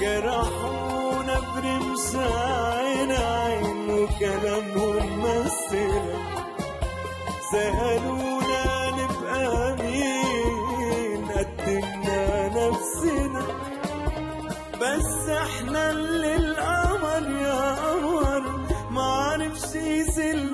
جرحونا برمش عين وكلامهم مثلنا، سألونا نبقى مين، قدمنا نفسنا. بس احنا اللي القمر يا قمر معرفش يسل